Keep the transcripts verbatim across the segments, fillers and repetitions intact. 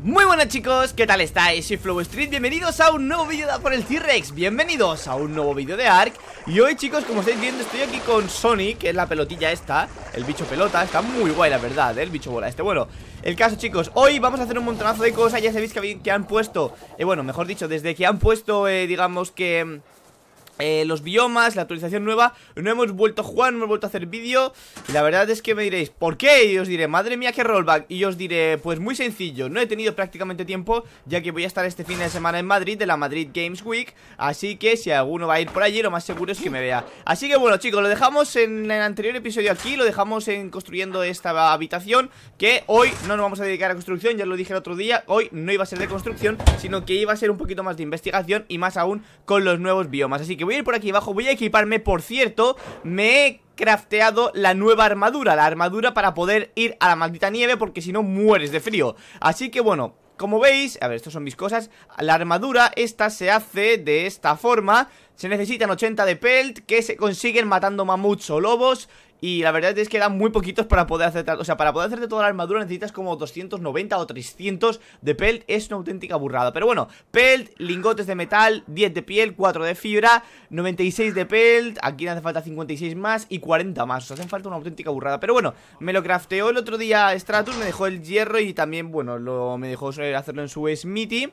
Muy buenas chicos, ¿qué tal estáis? Soy Flow Street, bienvenidos a un nuevo vídeo de por el T-Rex. Bienvenidos a un nuevo vídeo de Ark. Y hoy chicos, como estáis viendo, estoy aquí con Sonic, que es la pelotilla esta, el bicho pelota. Está muy guay la verdad, ¿eh? El bicho bola este. Bueno, el caso chicos, hoy vamos a hacer un montonazo de cosas. Ya sabéis que, habéis, que han puesto, eh, bueno, mejor dicho, desde que han puesto, eh, digamos que... Eh, los biomas, la actualización nueva, no hemos vuelto a jugar, no hemos vuelto a hacer vídeo. Y la verdad es que me diréis, ¿por qué? Y os diré, madre mía, qué rollback. Y os diré, pues muy sencillo, no he tenido prácticamente tiempo, ya que voy a estar este fin de semana en Madrid, de la Madrid Games Week. Así que si alguno va a ir por allí, lo más seguro es que me vea. Así que bueno chicos, lo dejamos en el anterior episodio aquí, lo dejamos en construyendo esta habitación, que hoy no nos vamos a dedicar a construcción, ya lo dije el otro día. Hoy no iba a ser de construcción, sino que iba a ser un poquito más de investigación, y más aún con los nuevos biomas. Así que voy a ir por aquí abajo, voy a equiparme. Por cierto, me he crafteado la nueva armadura, la armadura para poder ir a la maldita nieve, porque si no mueres de frío. Así que bueno, como veis, a ver, estas son mis cosas. La armadura esta se hace de esta forma. Se necesitan ochenta de pelt, que se consiguen matando mamuts o lobos. Y la verdad es que dan muy poquitos para poder hacer, o sea, para poder hacerte toda la armadura necesitas como doscientos noventa o trescientos de pelt. Es una auténtica burrada, pero bueno, pelt, lingotes de metal, diez de piel, cuatro de fibra, noventa y seis de pelt. Aquí me hace falta cincuenta y seis más y cuarenta más, o sea, hacen falta una auténtica burrada. Pero bueno, me lo crafteó el otro día Stratus, me dejó el hierro y también, bueno, lo, me dejó hacerlo en su Smithy.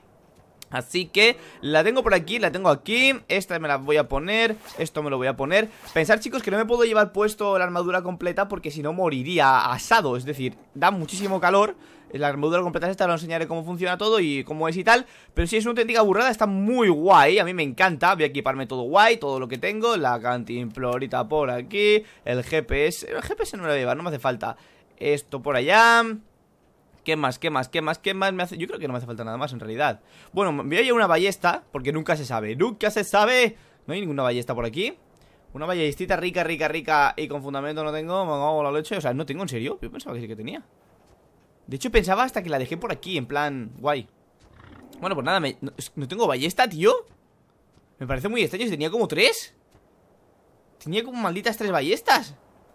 Así que la tengo por aquí, la tengo aquí. Esta me la voy a poner, esto me lo voy a poner. Pensar chicos que no me puedo llevar puesto la armadura completa, porque si no moriría asado. Es decir, da muchísimo calor. La armadura completa esta, os enseñaré cómo funciona todo y cómo es y tal. Pero sí, es una auténtica burrada, está muy guay. A mí me encanta, voy a equiparme todo guay, todo lo que tengo. La cantimplorita por aquí, el G P S, el G P S no me lo voy a llevar, no me hace falta. Esto por allá. ¿Qué más? ¿Qué más? ¿Qué más? ¿Qué más me hace? Yo creo que no me hace falta nada más en realidad. Bueno, me voy a llevar una ballesta, porque nunca se sabe. ¡Nunca se sabe! No hay ninguna ballesta por aquí. Una ballestita rica, rica, rica y con fundamento no tengo. Me hago la leche. O sea, no tengo, ¿en serio? Yo pensaba que sí que tenía. De hecho, pensaba hasta que la dejé por aquí, en plan, guay. Bueno, pues nada, me... no, no tengo ballesta, tío. Me parece muy extraño. Si tenía como tres. Tenía como malditas tres ballestas.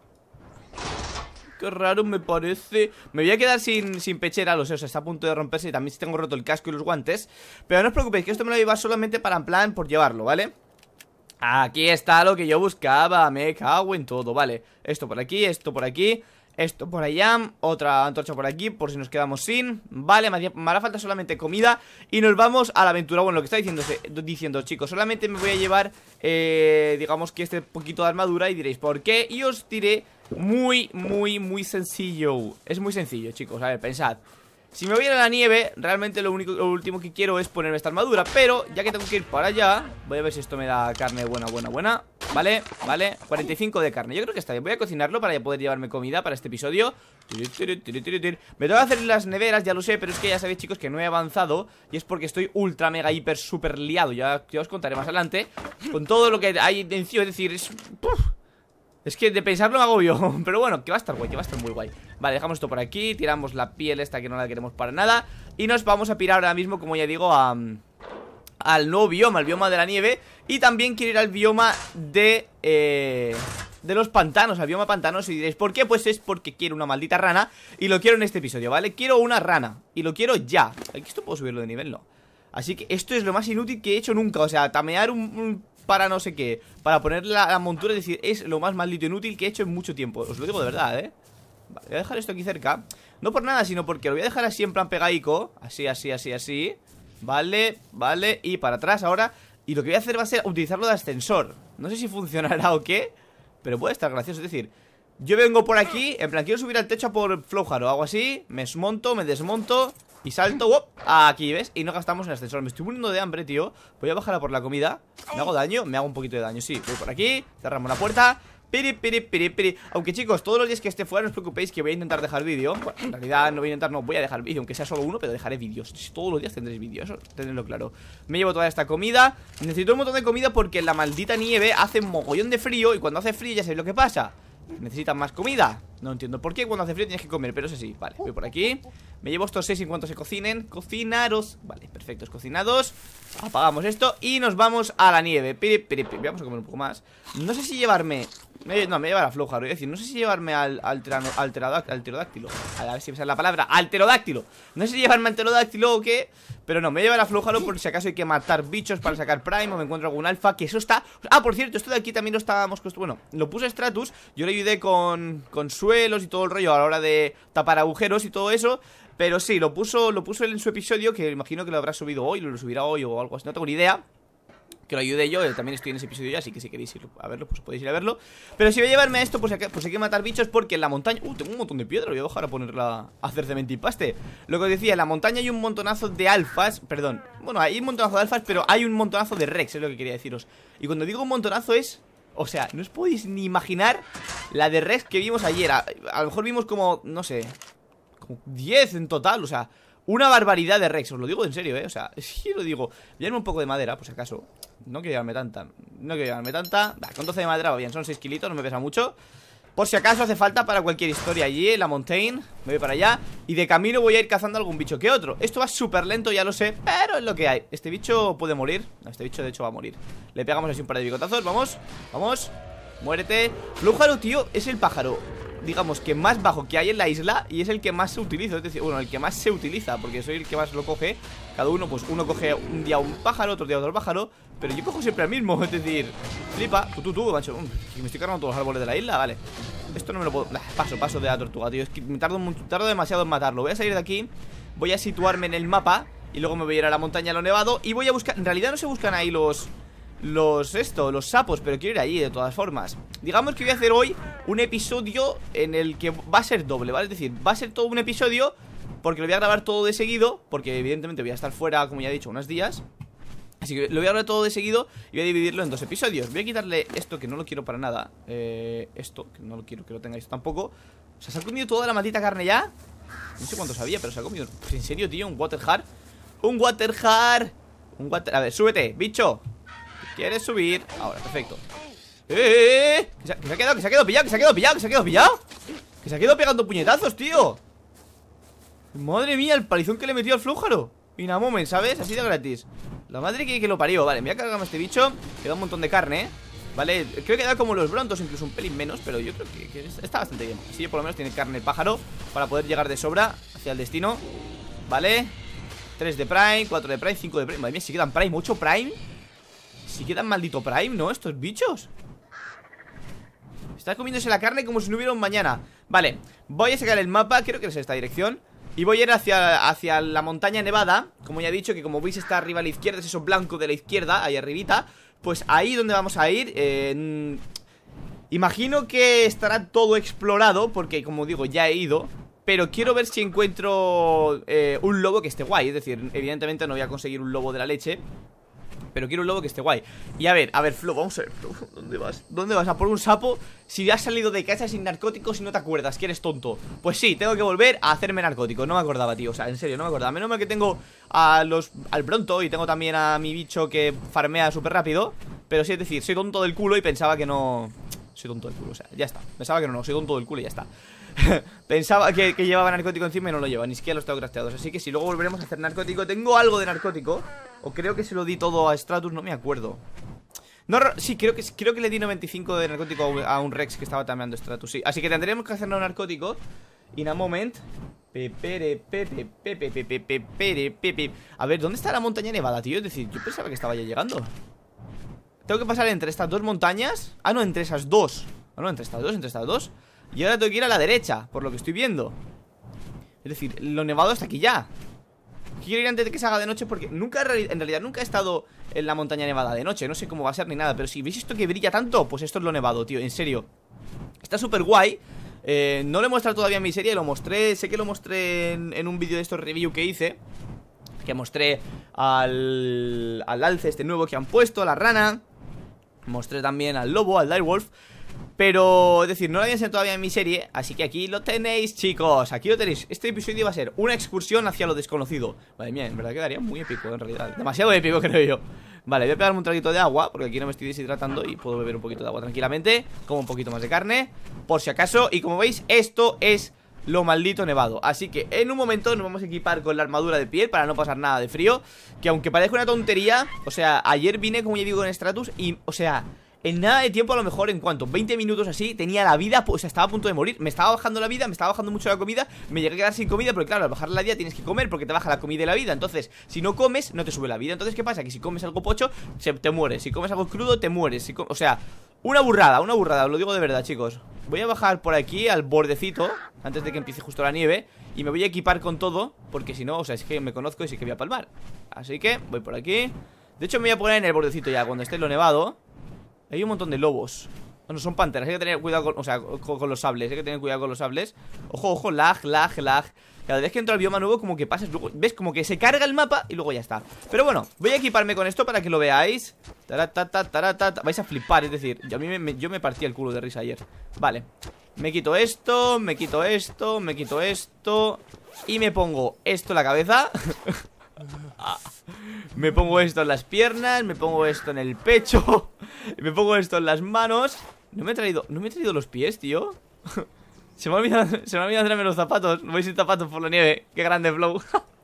Qué raro me parece. Me voy a quedar sin, sin pechera, lo sé, o sea, está a punto de romperse. Y también si tengo roto el casco y los guantes. Pero no os preocupéis, que esto me lo voy a llevar solamente para, en plan, por llevarlo, ¿vale? Aquí está lo que yo buscaba. Me cago en todo, vale. Esto por aquí, esto por aquí, esto por allá, otra antorcha por aquí, por si nos quedamos sin. Vale, me, me hará falta solamente comida. Y nos vamos a la aventura. Bueno, lo que está diciendo, diciendo chicos, solamente me voy a llevar, eh, digamos que este poquito de armadura. Y diréis, ¿por qué? Y os diré muy, muy, muy sencillo. Es muy sencillo, chicos, a ver, pensad. Si me voy a ir a la nieve, realmente lo único, lo último que quiero es ponerme esta armadura. Pero ya que tengo que ir para allá, voy a ver si esto me da carne buena, buena, buena. Vale, vale, cuarenta y cinco de carne. Yo creo que está bien, voy a cocinarlo para poder llevarme comida para este episodio. Me tengo que hacer las neveras, ya lo sé, pero es que ya sabéis chicos que no he avanzado. Y es porque estoy ultra, mega, hiper, super liado. Ya, ya os contaré más adelante con todo lo que hay encima, es decir, es... ¡puf! Es que de pensarlo me hago yo. Pero bueno, que va a estar guay, que va a estar muy guay. Vale, dejamos esto por aquí, tiramos la piel esta que no la queremos para nada. Y nos vamos a pirar ahora mismo, como ya digo, a... al nuevo bioma, el bioma de la nieve. Y también quiero ir al bioma de... Eh, de los pantanos, al bioma pantanos. Y diréis, ¿por qué? Pues es porque quiero una maldita rana. Y lo quiero en este episodio, ¿vale? Quiero una rana, y lo quiero ya. Aquí esto puedo subirlo de nivel, no. Así que esto es lo más inútil que he hecho nunca. O sea, tamear un... un para no sé qué, para poner la, la montura, es decir, es lo más maldito inútil que he hecho en mucho tiempo. Os lo digo de verdad, ¿eh? Vale, voy a dejar esto aquí cerca. No por nada, sino porque lo voy a dejar así en plan pegaico. Así, así, así, así. Vale, vale, y para atrás ahora. Y lo que voy a hacer va a ser utilizarlo de ascensor. No sé si funcionará o qué, pero puede estar gracioso, es decir, yo vengo por aquí, en plan, quiero subir al techo por Flowharo, hago así, me desmonto, me desmonto y salto, ¡wop! Aquí, ¿ves? Y no gastamos en ascensor. Me estoy muriendo de hambre, tío. Voy a bajar a por la comida. ¿Me hago daño? Me hago un poquito de daño, sí. Voy por aquí, cerramos la puerta. Piri, piri, piri, piri. Aunque chicos, todos los días que esté fuera no os preocupéis que voy a intentar dejar vídeo. Bueno, en realidad no voy a intentar, no, voy a dejar vídeo, aunque sea solo uno, pero dejaré vídeos. Todos los días tendréis vídeos, eso tenedlo claro. Me llevo toda esta comida. Necesito un montón de comida porque la maldita nieve hace un mogollón de frío. Y cuando hace frío ya sabéis lo que pasa. Necesitan más comida. No entiendo por qué cuando hace frío tienes que comer, pero eso sí, vale, voy por aquí. Me llevo estos seis en cuanto se cocinen. Cocinaros, vale, perfectos, cocinados. Apagamos esto y nos vamos a la nieve. Piri, piri, piri. Vamos a comer un poco más. No sé si llevarme... Me, no, me lleva la floja, voy a decir, no sé si llevarme al, al, terano, al, terado, al pterodáctilo. A ver si me sale la palabra, al pterodáctilo. No sé si llevarme al pterodáctilo o qué, pero no, me lleva la floja por si acaso hay que matar bichos para sacar prime o me encuentro algún alfa, que eso está... Ah, por cierto, esto de aquí también lo estábamos... Bueno, lo puse Stratus, yo le ayudé con, con suelos y todo el rollo a la hora de tapar agujeros y todo eso. Pero sí, lo puso, lo puso él en su episodio, que imagino que lo habrá subido hoy, lo subirá hoy o algo así, no tengo ni idea. Que lo ayude yo, también estoy en ese episodio ya, así que si queréis ir a verlo, pues podéis ir a verlo. Pero si voy a llevarme a esto, pues, pues hay que matar bichos porque en la montaña... Uh, tengo un montón de piedra, voy a dejar a ponerla a hacer cemento y paste. Lo que os decía, en la montaña hay un montonazo de alfas, perdón. Bueno, hay un montonazo de alfas, pero hay un montonazo de rex, es lo que quería deciros. Y cuando digo un montonazo es... O sea, no os podéis ni imaginar la de rex que vimos ayer. A, a lo mejor vimos como, no sé, como diez en total, o sea... Una barbaridad de rex, os lo digo en serio, eh. O sea, sí lo digo. Llévame un poco de madera, por si acaso. No quiero llevarme tanta. No quiero llevarme tanta. Va, con doce de madera va bien, son seis kilitos, no me pesa mucho. Por si acaso hace falta para cualquier historia. Allí en la montaña, me voy para allá. Y de camino voy a ir cazando algún bicho que otro. Esto va súper lento, ya lo sé, pero es lo que hay. Este bicho puede morir. No, este bicho de hecho va a morir. Le pegamos así un par de bicotazos, vamos. Vamos, muérete. Flújaro, tío, es el pájaro, digamos, que más bajo que hay en la isla. Y es el que más se utiliza, es decir, bueno, el que más se utiliza, porque soy el que más lo coge. Cada uno, pues uno coge un día un pájaro, otro día otro pájaro, pero yo cojo siempre el mismo, es decir, flipa. Tú, tú, tú, macho, me estoy cargando todos los árboles de la isla, vale. Esto no me lo puedo... Paso, paso de la tortuga, tío. Es que me tardo, tardo demasiado en matarlo. Voy a salir de aquí, voy a situarme en el mapa y luego me voy a ir a la montaña, a lo nevado. Y voy a buscar... En realidad no se buscan ahí los... Los, esto, los sapos, pero quiero ir allí de todas formas. Digamos que voy a hacer hoy un episodio en el que va a ser doble, ¿vale? Es decir, va a ser todo un episodio porque lo voy a grabar todo de seguido, porque evidentemente voy a estar fuera, como ya he dicho, unos días. Así que lo voy a grabar todo de seguido y voy a dividirlo en dos episodios. Voy a quitarle esto, que no lo quiero para nada. eh, Esto, que no lo quiero que lo tengáis tampoco. O sea, ¿se ha comido toda la maldita carne ya? No sé cuánto sabía, pero se ha comido. Pues en serio, tío, un water heart. Un water heart. Un water... A ver, súbete, bicho. ¿Quieres subir? Ahora, perfecto. ¡Eh, eh, eh! Que se, que se ha quedado, que se ha quedado pillado, que se ha quedado pillado, que se ha quedado pillado. Que se ha quedado pegando puñetazos, tío. Madre mía, el palizón que le metió al flújaro. Y nada, moment, ¿sabes? Así de gratis. La madre que, que lo parió. Vale, me voy a cargarme a este bicho. Queda un montón de carne, ¿eh? Vale, creo que da como los brontos, incluso un pelín menos, pero yo creo que, que está bastante bien. Así por lo menos tiene carne el pájaro para poder llegar de sobra hacia el destino. Vale, tres de prime, cuatro de prime, cinco de prime. Madre mía, si quedan prime, ocho prime. Si quedan maldito prime, ¿no? Estos bichos. Está comiéndose la carne como si no hubiera un mañana. Vale, voy a sacar el mapa, creo que es esta dirección. Y voy a ir hacia, hacia la montaña nevada. Como ya he dicho, que como veis está arriba a la izquierda, es eso blanco de la izquierda, ahí arribita. Pues ahí donde vamos a ir. eh, Imagino que estará todo explorado, porque como digo, ya he ido. Pero quiero ver si encuentro eh, un lobo que esté guay. Es decir, evidentemente no voy a conseguir un lobo de la leche, pero quiero un lobo que esté guay. Y a ver, a ver, Flo, vamos a ver, Flo, ¿dónde vas? ¿Dónde vas a por un sapo si has salido de casa sin narcóticos y no te acuerdas que eres tonto? Pues sí, tengo que volver a hacerme narcótico. No me acordaba, tío, o sea, en serio, no me acordaba. Menos mal que tengo a los, al Bronto y tengo también a mi bicho que farmea súper rápido. Pero sí, es decir, soy tonto del culo y pensaba que no... Soy tonto del culo, o sea, ya está. Pensaba que no, no, soy tonto del culo y ya está. Pensaba que, que llevaba narcótico encima y no lo lleva, ni siquiera los tengo crafteados. Así que si luego volveremos a hacer narcótico, tengo algo de narcótico. O creo que se lo di todo a Stratus, no me acuerdo. No, sí, creo que, creo que le di noventa y cinco de narcótico a un Rex que estaba tameando Stratus, sí. Así que tendremos que hacernos narcótico. In a moment. Pepere, pepe, pepe, pepe, pepe, pepe. A ver, ¿dónde está la montaña nevada, tío? Es decir, yo pensaba que estaba ya llegando. Tengo que pasar entre estas dos montañas. Ah, no, entre esas dos. Ah, no, entre estas dos, entre estas dos. Y ahora tengo que ir a la derecha, por lo que estoy viendo. Es decir, lo nevado está aquí ya. Quiero ir antes de que se haga de noche porque nunca, en realidad nunca he estado en la montaña nevada de noche. No sé cómo va a ser ni nada, pero si veis esto que brilla tanto, pues esto es lo nevado, tío, en serio. Está súper guay. eh, No lo he mostrado todavía en mi serie, lo mostré, sé que lo mostré en, en un vídeo de estos review que hice. Que mostré al, al alce este nuevo que han puesto, a la rana. Mostré también al lobo, al direwolf. Pero, es decir, no lo había enseñado todavía en mi serie. Así que aquí lo tenéis, chicos. Aquí lo tenéis. Este episodio va a ser una excursión hacia lo desconocido. Madre mía, en verdad quedaría muy épico, en realidad. Demasiado épico, creo yo. Vale, voy a pegarme un traguito de agua, porque aquí no me estoy deshidratando y puedo beber un poquito de agua tranquilamente. Como un poquito más de carne, por si acaso. Y como veis, esto es lo maldito nevado. Así que en un momento nos vamos a equipar con la armadura de piel para no pasar nada de frío. Que aunque parezca una tontería, o sea, ayer vine, como ya digo, en Stratus y, o sea, en nada de tiempo, a lo mejor en cuanto veinte minutos así, tenía la vida, pues, o sea, estaba a punto de morir. Me estaba bajando la vida, me estaba bajando mucho la comida. Me llegué a quedar sin comida, porque claro, al bajar la vida tienes que comer porque te baja la comida y la vida. Entonces, si no comes, no te sube la vida. Entonces, ¿qué pasa? Que si comes algo pocho, se, te mueres. Si comes algo crudo, te mueres. Si o sea, una burrada, una burrada, os lo digo de verdad, chicos. Voy a bajar por aquí al bordecito antes de que empiece justo la nieve. Y me voy a equipar con todo, porque si no, o sea, es que me conozco y sí que voy a palmar. Así que, voy por aquí. De hecho, me voy a poner en el bordecito ya, cuando esté lo nevado. Hay un montón de lobos. Bueno, son panteras, hay que tener cuidado con, o sea, con, con los sables. Hay que tener cuidado con los sables. Ojo, ojo, lag, lag, lag. Cada vez que entro al bioma nuevo, como que pasas, luego, ves, como que se carga el mapa y luego ya está. Pero bueno, voy a equiparme con esto para que lo veáis. Taratata, taratata. Vais a flipar, es decir, yo, a mí me, me, yo me partí el culo de risa ayer. Vale, me quito esto, me quito esto, me quito esto y me pongo esto en la cabeza. Me pongo esto en las piernas, me pongo esto en el pecho, me pongo esto en las manos. No me he traído, no me he traído los pies, tío. Se me ha olvidado, se me ha olvidado traerme los zapatos. Voy sin zapatos por la nieve. Qué grande flow.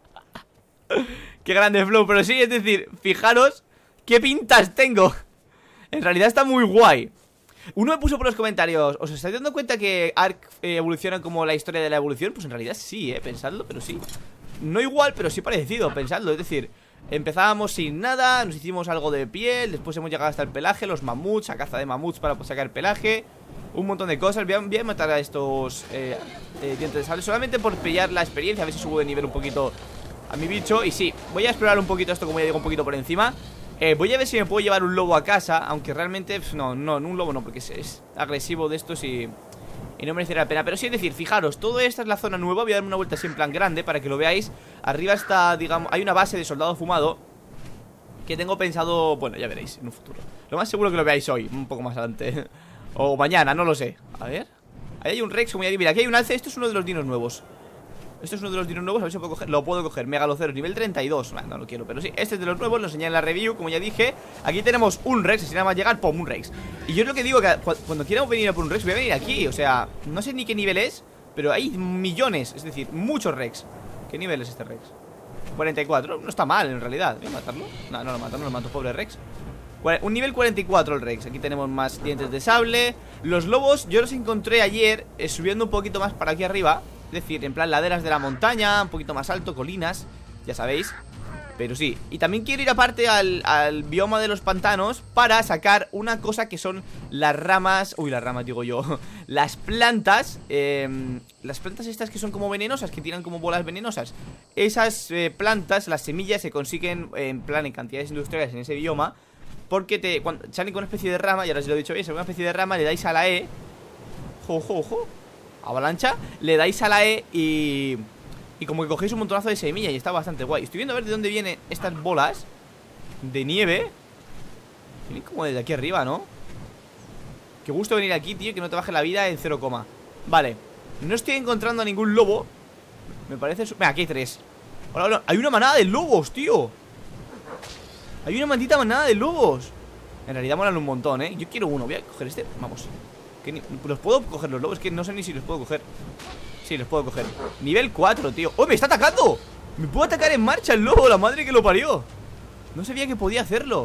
Qué grande flow, pero sí, es decir, fijaros qué pintas tengo. En realidad está muy guay. Uno me puso por los comentarios, ¿os estáis dando cuenta que Ark eh, evoluciona como la historia de la evolución? Pues en realidad sí, eh, pensadlo, pero sí. No igual, pero sí parecido, pensadlo, es decir, empezábamos sin nada, nos hicimos algo de piel, después hemos llegado hasta el pelaje, los mamuts, a caza de mamuts para sacar pelaje, un montón de cosas. Voy a, voy a matar a estos eh, eh, dientes de sable solamente por pillar la experiencia, a ver si subo de nivel un poquito a mi bicho. Y sí, voy a explorar un poquito esto, como ya digo, un poquito por encima. eh, Voy a ver si me puedo llevar un lobo a casa, aunque realmente, pf, no, no, un lobo no, porque es, es agresivo de estos y... Y no merecerá la pena, pero sí, es decir, fijaros, toda esta es la zona nueva. Voy a darme una vuelta así en plan grande para que lo veáis. Arriba está, digamos, hay una base de soldado fumado que tengo pensado, bueno, ya veréis en un futuro. Lo más seguro que lo veáis hoy, un poco más adelante. O mañana, no lo sé. A ver, ahí hay un Rex, como ya digo, mira, aquí hay un alce, esto es uno de los dinos nuevos. Esto es uno de los dinos nuevos, a ver si lo puedo coger. Lo puedo coger, Megaloceros, nivel treinta y dos. No, no lo quiero, pero sí, este es de los nuevos, lo enseñé en la review, como ya dije. Aquí tenemos un Rex, así nada más llegar, pum, un Rex. Y yo es lo que digo, que cuando quieramos venir a por un Rex, voy a venir aquí. O sea, no sé ni qué nivel es, pero hay millones, es decir, muchos Rex. ¿Qué nivel es este Rex? cuarenta y cuatro, no está mal en realidad. ¿Voy a matarlo? No, no lo mato, no lo mato, pobre Rex. Un nivel cuarenta y cuatro el Rex. Aquí tenemos más dientes de sable. Los lobos yo los encontré ayer eh, subiendo un poquito más para aquí arriba. Es decir, en plan laderas de la montaña, un poquito más alto, colinas, ya sabéis. Pero sí, y también quiero ir aparte al, al bioma de los pantanos para sacar una cosa que son las ramas. Uy, las ramas digo yo. Las plantas, eh, las plantas estas que son como venenosas, que tiran como bolas venenosas. Esas eh, plantas, las semillas se consiguen en plan en cantidades industriales en ese bioma. Porque te, cuando salen con una especie de rama, y ahora os lo he dicho bien, sale una especie de rama, le dais a la E. Ojo, ojo, avalancha, le dais a la E y... Y como que cogéis un montonazo de semilla y está bastante guay. Estoy viendo a ver de dónde vienen estas bolas de nieve. Vienen como desde aquí arriba, ¿no? Qué gusto venir aquí, tío, que no te baje la vida en cero, vale, no estoy encontrando a ningún lobo. Me parece... Venga, aquí hay tres. Hola, hola. Hay una manada de lobos, tío. Hay una maldita manada de lobos. En realidad molan un montón, ¿eh? Yo quiero uno, voy a coger este, vamos. Que ni... ¿Los puedo coger los lobos? Es que no sé ni si los puedo coger. Sí, los puedo coger. Nivel cuatro, tío. ¡Oh, me está atacando! Me puedo atacar en marcha el lobo, la madre que lo parió. No sabía que podía hacerlo.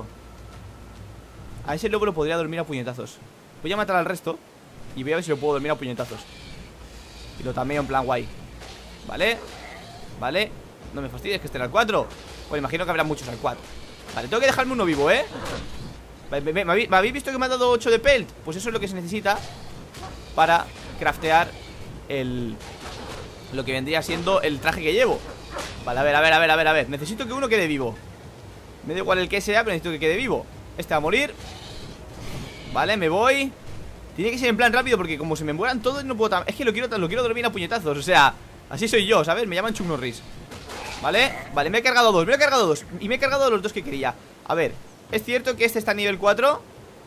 A ese lobo lo podría dormir a puñetazos. Voy a matar al resto y voy a ver si lo puedo dormir a puñetazos. Y lo tameo en plan guay. Vale, vale. No me fastidies que esté al cuatro. Pues imagino que habrá muchos al cuatro. Vale, tengo que dejarme uno vivo, ¿eh? ¿Me, me, me, ¿Me habéis visto que me ha dado ocho de pelt? Pues eso es lo que se necesita para craftear el... lo que vendría siendo el traje que llevo. Vale, a ver, a ver, a ver, a ver, a ver. Necesito que uno quede vivo. Me da igual el que sea, pero necesito que quede vivo. Este va a morir. Vale, me voy. Tiene que ser en plan rápido porque como se me mueran todos no puedo... Es que lo quiero, lo quiero dormir a puñetazos. O sea, así soy yo, ¿sabes? Me llaman Chuck Norris. Vale, vale, me he cargado dos, me he cargado dos. Y me he cargado los dos que quería. A ver, es cierto que este está a nivel cuatro.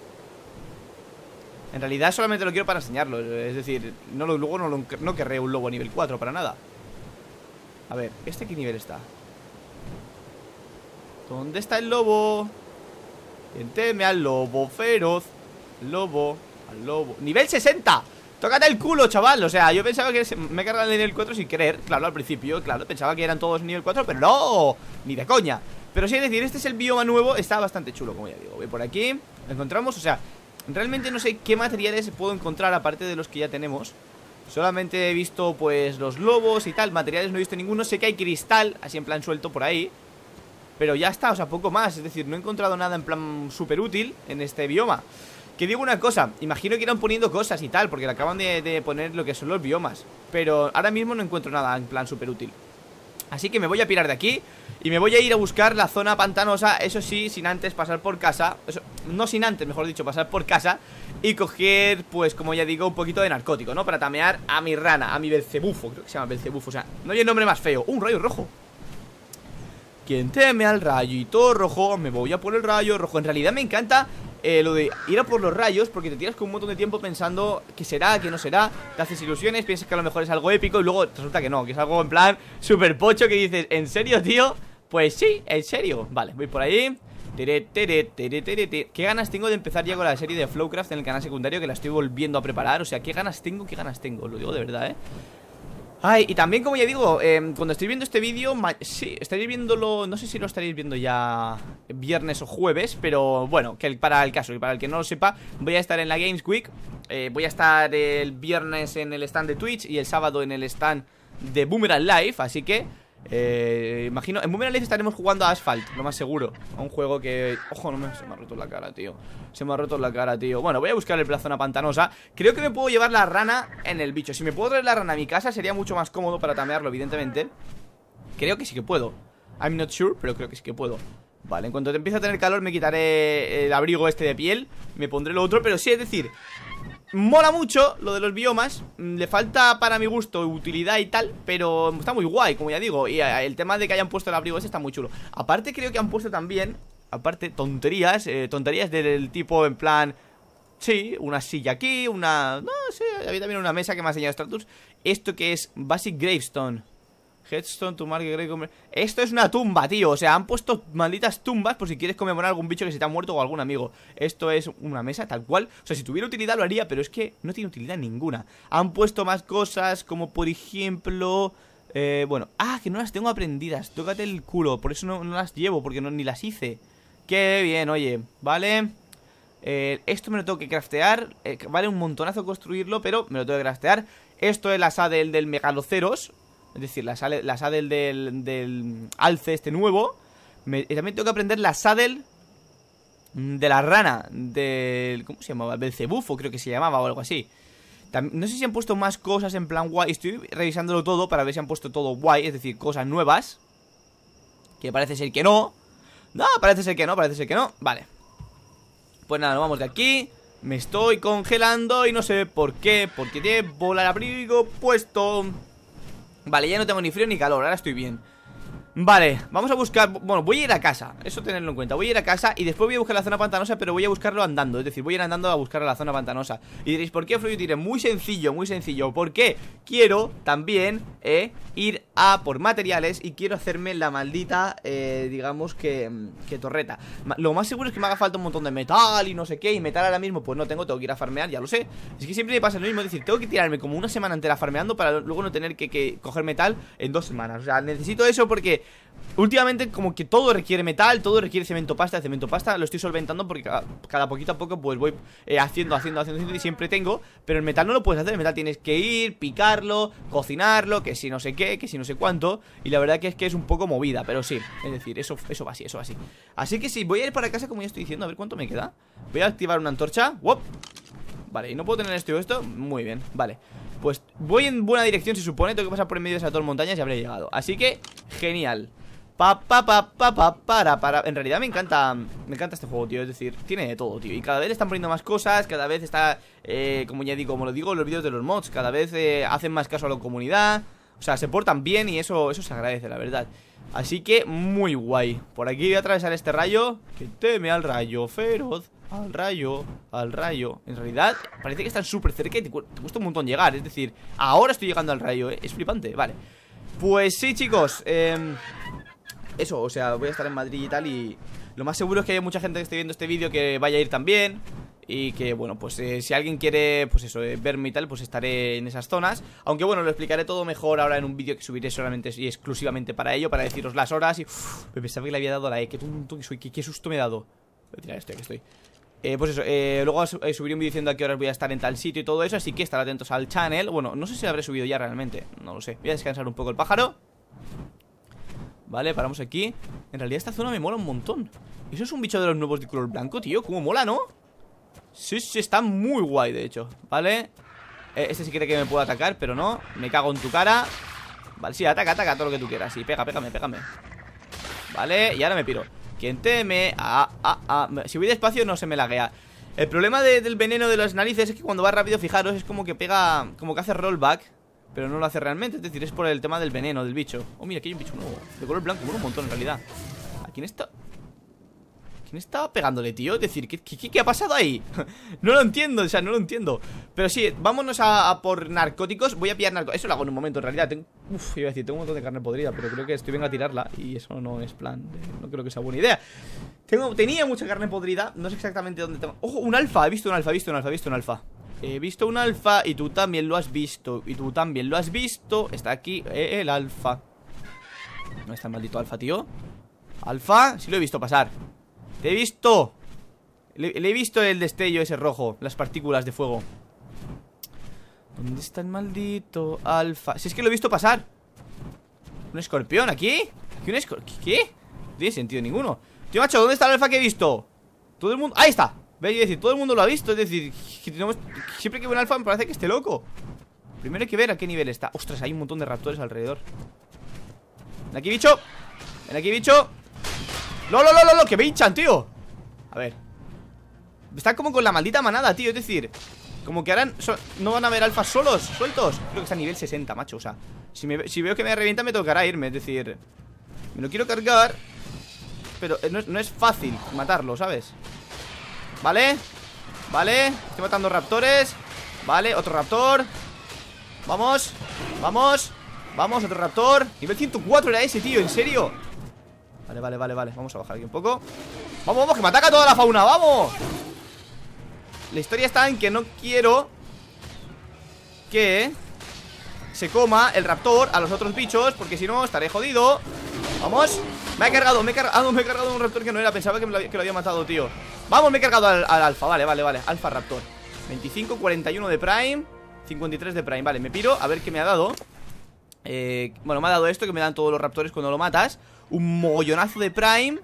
En realidad solamente lo quiero para enseñarlo. Es decir, no lo, luego no, lo, no querré un lobo a nivel cuatro para nada. A ver, ¿este qué nivel está? ¿Dónde está el lobo? Quien teme al lobo feroz. Lobo, al lobo. Nivel sesenta. Tócate el culo, chaval. O sea, yo pensaba que me he cargado el nivel cuatro sin querer. Claro, al principio, claro, pensaba que eran todos nivel cuatro, pero no, ni de coña. Pero sí, es decir, este es el bioma nuevo. Está bastante chulo, como ya digo. Voy por aquí, encontramos, o sea, realmente no sé qué materiales puedo encontrar aparte de los que ya tenemos. Solamente he visto, pues, los lobos y tal. Materiales no he visto ninguno. Sé que hay cristal, así en plan suelto por ahí, pero ya está, o sea, poco más. Es decir, no he encontrado nada en plan súper útil en este bioma. Que digo una cosa, imagino que irán poniendo cosas y tal, porque le acaban de, de poner lo que son los biomas. Pero ahora mismo no encuentro nada en plan súper útil. Así que me voy a pirar de aquí y me voy a ir a buscar la zona pantanosa. Eso sí, sin antes pasar por casa, eso, no sin antes, mejor dicho, pasar por casa y coger, pues como ya digo, un poquito de narcótico, ¿no? Para tamear a mi rana, a mi Belcebufo. Creo que se llama Belcebufo, o sea, no hay el nombre más feo. ¡Uh, un rayo rojo! Quien teme al rayito rojo, me voy a por el rayo rojo. En realidad me encanta eh, lo de ir a por los rayos, porque te tiras con un montón de tiempo pensando que será, que no será. Te haces ilusiones, piensas que a lo mejor es algo épico y luego resulta que no, que es algo en plan super pocho que dices, ¿en serio, tío? Pues sí, en serio. Vale, voy por ahí. Tere, tere, tere, tere, tere. Qué ganas tengo de empezar ya con la serie de Flowcraft en el canal secundario, que la estoy volviendo a preparar. O sea, qué ganas tengo, qué ganas tengo, lo digo de verdad, ¿eh? Ay, y también, como ya digo, eh, cuando estoy viendo este vídeo, sí, estaréis viéndolo, no sé si lo estaréis viendo ya viernes o jueves, pero bueno, que el, para el caso, y para el que no lo sepa, voy a estar en la Games Week, eh, voy a estar el viernes en el stand de Twitch y el sábado en el stand de Boomerang Live, así que, eh, imagino, en Boomerang Live estaremos jugando a Asphalt, lo más seguro, a un juego que, ojo, no me, se me ha roto la cara, tío, se me ha roto la cara, tío. Bueno, voy a buscar la zona pantanosa. Creo que me puedo llevar la rana en el bicho. Si me puedo traer la rana a mi casa sería mucho más cómodo para tamearlo, evidentemente. Creo que sí que puedo. I'm not sure, pero creo que sí que puedo. Vale, en cuanto te empiece a tener calor me quitaré el abrigo este de piel, me pondré lo otro, pero sí, es decir, mola mucho lo de los biomas. Le falta, para mi gusto, utilidad y tal, pero está muy guay, como ya digo. Y el tema de que hayan puesto el abrigo ese está muy chulo. Aparte creo que han puesto también, aparte, tonterías, eh, tonterías del tipo en plan, sí, una silla aquí, una, no sé, había también una mesa que me ha enseñado Stratus. Esto que es Basic Gravestone, Headstone, tu marca, Grave. Esto es una tumba, tío. O sea, han puesto malditas tumbas por si quieres conmemorar algún bicho que se te ha muerto o algún amigo. Esto es una mesa tal cual. O sea, si tuviera utilidad lo haría, pero es que no tiene utilidad ninguna. Han puesto más cosas, como por ejemplo, eh, bueno, ah, que no las tengo aprendidas. Tócate el culo, por eso no, no las llevo, porque no, ni las hice. Qué bien, oye, vale. eh, Esto me lo tengo que craftear, eh, vale un montonazo construirlo, pero me lo tengo que craftear. Esto es la sadel del megaloceros, es decir, la, sale, la sadel del, del alce este nuevo. me, También tengo que aprender la sadel de la rana del, ¿cómo se llamaba? Belcebufo, creo que se llamaba o algo así. También, no sé si han puesto más cosas en plan guay. Estoy revisándolo todo para ver si han puesto todo guay, es decir, cosas nuevas. Que parece ser que no. No, parece ser que no, parece ser que no. Vale. Pues nada, nos vamos de aquí. Me estoy congelando y no sé por qué. Porque llevo el abrigo puesto. Vale, ya no tengo ni frío ni calor, ahora estoy bien. Vale, vamos a buscar, bueno, voy a ir a casa, eso tenerlo en cuenta. Voy a ir a casa y después voy a buscar la zona pantanosa, pero voy a buscarlo andando, es decir, voy a ir andando a buscar la zona pantanosa. Y diréis, ¿por qué, Floyd? Diré, muy sencillo, muy sencillo. Porque quiero también eh, ir a por materiales y quiero hacerme la maldita, eh, digamos que, que torreta. Lo más seguro es que me haga falta un montón de metal y no sé qué. Y metal ahora mismo pues no tengo, tengo que ir a farmear, ya lo sé. Es que siempre me pasa lo mismo, es decir, tengo que tirarme como una semana entera farmeando para luego no tener que, que coger metal en dos semanas. O sea, necesito eso porque últimamente como que todo requiere metal, todo requiere cemento pasta. Cemento pasta lo estoy solventando porque cada, cada poquito a poco pues voy eh, haciendo, haciendo, haciendo, haciendo y siempre tengo. Pero el metal no lo puedes hacer, el metal tienes que ir, picarlo, cocinarlo, que si no sé qué, que si no sé cuánto. Y la verdad que es que es un poco movida, pero sí, es decir, eso, eso va así, eso va así. Así que sí, voy a ir para casa como ya estoy diciendo, a ver cuánto me queda. Voy a activar una antorcha, ¡wop! Vale, y no puedo tener esto y esto, muy bien, vale. Pues voy en buena dirección, se supone. Tengo que pasar por en medio de esas dos montañas y habré llegado. Así que, genial. Pa, pa, pa, pa, pa, para, para. En realidad me encanta, me encanta este juego, tío. Es decir, tiene de todo, tío. Y cada vez están poniendo más cosas. Cada vez está, eh, como ya digo, como lo digo, los vídeos de los mods. Cada vez eh, hacen más caso a la comunidad. O sea, se portan bien y eso, eso se agradece, la verdad. Así que, muy guay. Por aquí voy a atravesar este rayo. Que teme al rayo feroz. Al rayo, al rayo. En realidad, parece que están súper cerca y te, cu te cuesta un montón llegar. Es decir, ahora estoy llegando al rayo, ¿eh? Es flipante, vale. Pues sí, chicos, eh... eso, o sea, voy a estar en Madrid y tal. Y lo más seguro es que haya mucha gente que esté viendo este vídeo que vaya a ir también. Y que, bueno, pues eh, si alguien quiere, pues eso, eh, verme y tal, pues estaré en esas zonas. Aunque, bueno, lo explicaré todo mejor ahora en un vídeo que subiré solamente y exclusivamente para ello, para deciros las horas. Y uff, me pensaba que le había dado la E, qué tonto que soy, qué, qué susto me he dado. Voy a tirar esto, aquí estoy. Eh, pues eso, eh, luego eh, subiré un vídeo diciendo a qué horas voy a estar en tal sitio y todo eso. Así que estar atentos al channel. Bueno, no sé si lo habré subido ya realmente, no lo sé. Voy a descansar un poco el pájaro. Vale, paramos aquí. En realidad esta zona me mola un montón. Eso es un bicho de los nuevos de color blanco, tío. Cómo mola, ¿no? Sí, sí, está muy guay, de hecho. Vale, eh, este sí quiere que me pueda atacar, pero no, me cago en tu cara. Vale, sí, ataca, ataca, todo lo que tú quieras. Sí, pega, pégame, pégame. Vale, y ahora me piro. ¿Quién teme? Ah, ah, ah. Si voy despacio no se me laguea. El problema de, del veneno de las narices es que cuando va rápido, fijaros, es como que pega, como que hace rollback, pero no lo hace realmente. Es decir, es por el tema del veneno del bicho. Oh, mira, aquí hay un bicho nuevo, de color blanco, bueno, un montón en realidad. ¿A quién está? ¿Quién estaba pegándole, tío? Es decir, ¿qué, qué, qué ha pasado ahí? No lo entiendo, o sea, no lo entiendo. Pero sí, vámonos a, a por narcóticos. Voy a pillar narcóticos, eso lo hago en un momento en realidad. Tengo, uf, iba a decir, tengo un montón de carne podrida, pero creo que estoy venga a tirarla. Y eso no es plan, de, no creo que sea buena idea. Tengo, tenía mucha carne podrida, no sé exactamente dónde tengo. Ojo, un alfa, he visto un alfa, he visto un alfa, he visto un alfa. He visto un alfa y tú también lo has visto. Y tú también lo has visto. Está aquí eh, el alfa. ¿Dónde está el maldito alfa, tío? Alfa, sí lo he visto pasar. Te he visto. Le, le he visto el destello ese rojo, las partículas de fuego. ¿Dónde está el maldito alfa? Si es que lo he visto pasar. ¿Un escorpión aquí? ¿Aquí un escorpión? ¿Qué? No tiene sentido ninguno. Tío, macho, ¿dónde está el alfa que he visto? Todo el mundo... ¡Ahí está! ¿Veis? Es decir, todo el mundo lo ha visto. Es decir, que tenemos... siempre que veo un alfa me parece que esté loco. Primero hay que ver a qué nivel está. Ostras, hay un montón de raptores alrededor. Ven aquí, bicho. Ven aquí, bicho. ¡No, no, no, no, no! ¡Que me hinchan, tío! A ver. Están como con la maldita manada, tío. Es decir, como que ahora so no van a haber alfas solos, sueltos. Creo que está a nivel sesenta, macho. O sea, si, me, si veo que me revienta me tocará irme. Es decir, me lo quiero cargar, pero no es, no es fácil matarlo, ¿sabes? Vale. Vale. Estoy matando raptores. Vale, otro raptor. Vamos. Vamos. Vamos, otro raptor. Nivel ciento cuatro era ese, tío. ¿En serio? Vale, vale, vale, vale. Vamos a bajar aquí un poco. Vamos, vamos, que me ataca toda la fauna, ¡vamos! La historia está en que no quiero que se coma el raptor a los otros bichos, porque si no estaré jodido. Vamos. Me he cargado, me he cargado, me he cargado un raptor que no era. Pensaba que, me lo, había, que lo había matado, tío. Vamos, me he cargado al, al alfa, vale, vale, vale. Alfa raptor, veinticinco, cuarenta y uno de prime, cincuenta y tres de prime. Vale, me piro, a ver qué me ha dado. eh, Bueno, me ha dado esto que me dan todos los raptores cuando lo matas. Un mogollonazo de prime.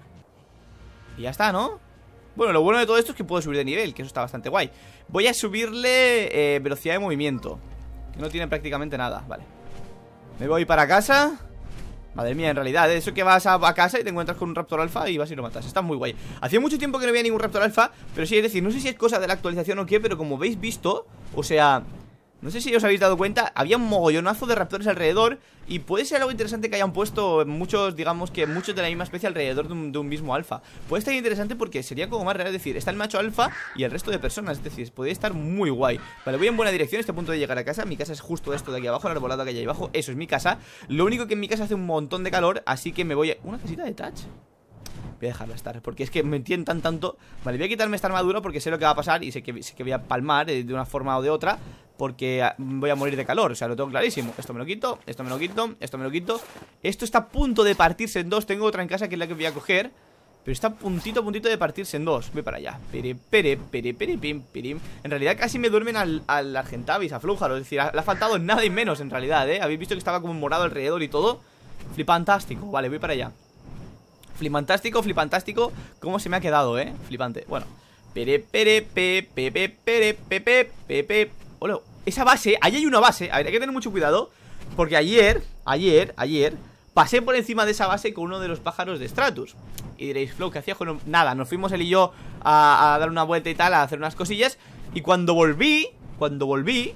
Y ya está, ¿no? Bueno, lo bueno de todo esto es que puedo subir de nivel, que eso está bastante guay. Voy a subirle eh, velocidad de movimiento, que no tiene prácticamente nada, vale. Me voy para casa. Madre mía, en realidad, ¿eh? Eso que vas a, a casa y te encuentras con un raptor alfa y vas y lo matas. Está muy guay. Hacía mucho tiempo que no había ningún raptor alfa, pero sí, es decir, no sé si es cosa de la actualización o qué, pero como habéis visto, o sea... no sé si os habéis dado cuenta, había un mogollonazo de raptores alrededor. Y puede ser algo interesante que hayan puesto muchos, digamos que muchos de la misma especie alrededor de un, de un mismo alfa. Puede estar interesante porque sería como más real, es decir, está el macho alfa y el resto de personas. Es decir, podría estar muy guay. Vale, voy en buena dirección, estoy a punto de llegar a casa. Mi casa es justo esto de aquí abajo, el arbolado que hay ahí abajo. Eso es mi casa. Lo único que en mi casa hace un montón de calor, así que me voy a... ¿una casita de touch? Voy a dejarla estar, porque es que me tientan tanto. Vale, voy a quitarme esta armadura porque sé lo que va a pasar. Y sé que, sé que voy a palmar de una forma o de otra, porque voy a morir de calor, o sea, lo tengo clarísimo. Esto me lo quito, esto me lo quito, esto me lo quito. Esto está a punto de partirse en dos. Tengo otra en casa que es la que voy a coger, pero está a puntito, a puntito de partirse en dos. Voy para allá, pere, pere, pere, pere, pim, pirim. En realidad casi me duermen al, al Argentavis, a Flújaro. Es decir, le ha faltado nada y menos en realidad, ¿eh? Habéis visto que estaba como morado alrededor y todo. Flipantástico, vale, voy para allá. Flipantástico, flipantástico. ¿Cómo se me ha quedado, eh? Flipante, bueno. Pere, pere, pe, pe, pe, pere, pe, pe, pe, pe. Hola, esa base, ahí hay una base. A ver, hay que tener mucho cuidado, porque ayer, ayer, ayer pasé por encima de esa base con uno de los pájaros de Stratus. Y diréis, Flow, ¿qué hacías con un...? Nada, nos fuimos él y yo a, a dar una vuelta y tal, a hacer unas cosillas. Y cuando volví, cuando volví,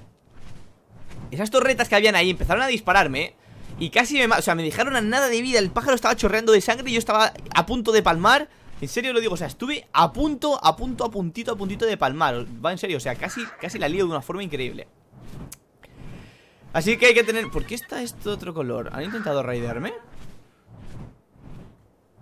esas torretas que habían ahí empezaron a dispararme. Y casi me... o sea, me dejaron a nada de vida. El pájaro estaba chorreando de sangre y yo estaba a punto de palmar. En serio lo digo, o sea, estuve a punto, a punto, a puntito, a puntito de palmar. Va en serio, o sea, casi, casi la lío de una forma increíble. Así que hay que tener... ¿por qué está esto otro color? ¿Han intentado raidearme?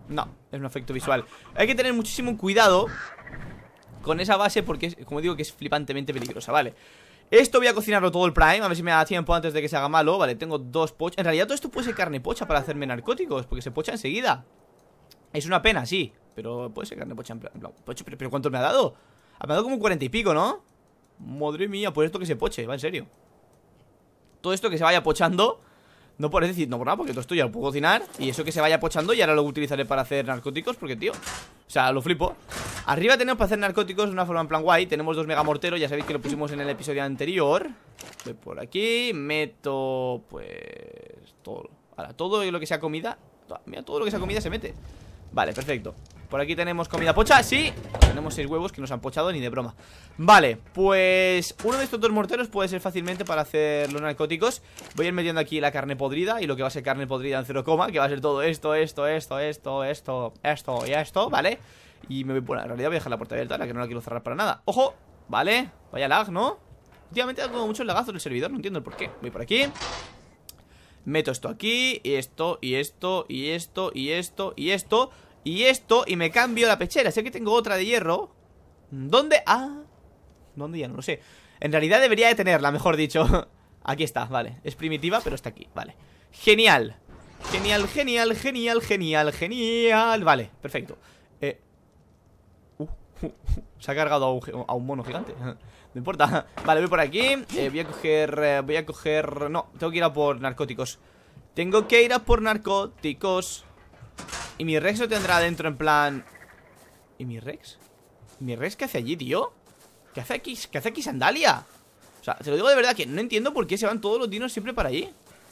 No, es un efecto visual. Hay que tener muchísimo cuidado con esa base porque, es, como digo, que es flipantemente peligrosa, ¿vale? Esto voy a cocinarlo todo el Prime, a ver si me da tiempo antes de que se haga malo. Vale, tengo dos pochas. En realidad todo esto puede ser carne pocha para hacerme narcóticos, porque se pocha enseguida. Es una pena, sí, pero puede ser carne pocha en plan, en plan pocho, pero, pero ¿cuánto me ha dado? Me ha dado como cuarenta y pico, ¿no? Madre mía, por esto que se poche, va en serio. Todo esto que se vaya pochando, no por decir, no por nada, porque todo esto ya lo puedo cocinar. Y eso que se vaya pochando ya ahora lo utilizaré para hacer narcóticos, porque tío, o sea, lo flipo. Arriba tenemos para hacer narcóticos de una forma en plan guay. Tenemos dos megamorteros, ya sabéis que lo pusimos en el episodio anterior. Voy por aquí, meto, pues, todo. Ahora, todo lo que sea comida, mira, todo lo que sea comida se mete. Vale, perfecto. Por aquí tenemos comida pocha, sí. Tenemos seis huevos que nos han pochado ni de broma. Vale, pues uno de estos dos morteros puede ser fácilmente para hacer los narcóticos. Voy a ir metiendo aquí la carne podrida y lo que va a ser carne podrida en cero coma, que va a ser todo esto, esto, esto, esto, esto, esto y esto, ¿vale? Y me voy, bueno, en realidad voy a dejar la puerta abierta, la que no la quiero cerrar para nada. ¡Ojo! Vale, vaya lag, ¿no? Últimamente ha dado muchos lagazos el servidor, no entiendo el por qué. Voy por aquí. Meto esto aquí, y esto, y esto, y esto, y esto, y esto, y esto, y me cambio la pechera. Sé que tengo otra de hierro. ¿Dónde? Ah, ¿dónde? Ya no lo sé. En realidad debería de tenerla, mejor dicho. Aquí está, vale. Es primitiva, pero está aquí, vale. Genial. Genial, genial, genial, genial, genial. Vale, perfecto. Eh uh, uh, uh, Se ha cargado a un, a un mono gigante. No importa. Vale, voy por aquí. eh, Voy a coger... Eh, voy a coger... No, tengo que ir a por narcóticos. Tengo que ir a por narcóticos. ¿Y mi Rex lo tendrá adentro en plan...? ¿Y mi Rex? ¿Y mi Rex qué hace allí, tío? ¿Qué hace aquí? ¿Qué hace aquí Sandalia? O sea, te lo digo de verdad que no entiendo por qué se van todos los dinos siempre para allí.